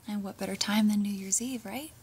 And what better time than New Year's Eve, right?